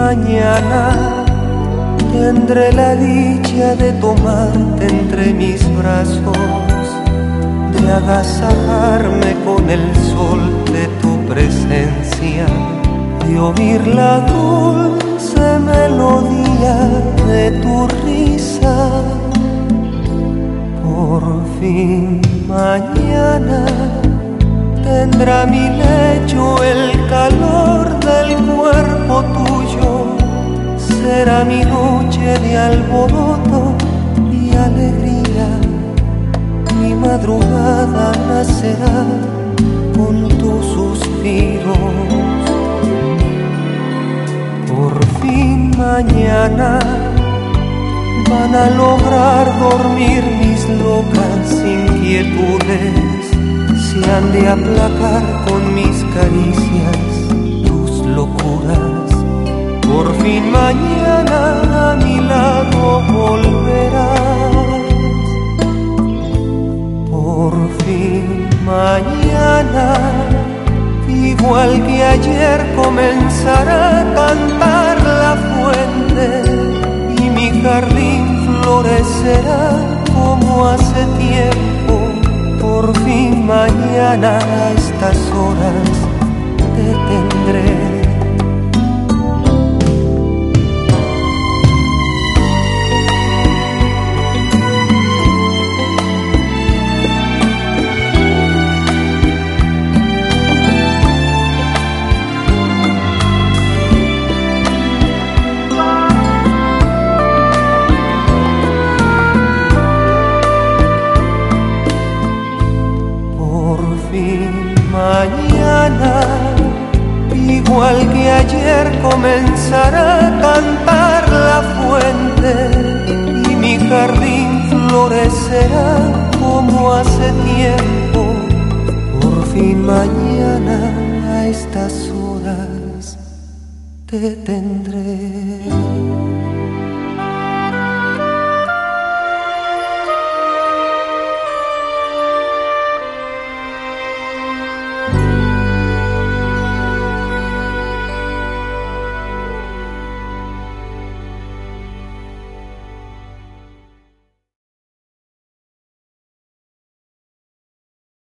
mañana tendré la dicha de tomarte entre mis brazos, de agasajarme con el sol de tu presencia, de oír la dulce melodía de tu risa. Por fin mañana tendrá mi lecho el calor del cuerpo tuyo, será mi noche de alboroto y alegría, mi madrugada nacerá con tus suspiros. Por fin mañana van a lograr dormir mis locas inquietudes, se han de aplacar con mis caricias tus locuras. Por fin mañana a mi lado volverás. Por fin mañana, igual que ayer, comenzará a cantar la fuente y mi jardín florecerá como hace tiempo. Por fin mañana a estas horas te tendré. Mañana, igual que ayer, comenzará a cantar la fuente y mi jardín florecerá como hace tiempo. Por fin mañana a estas horas te tendré.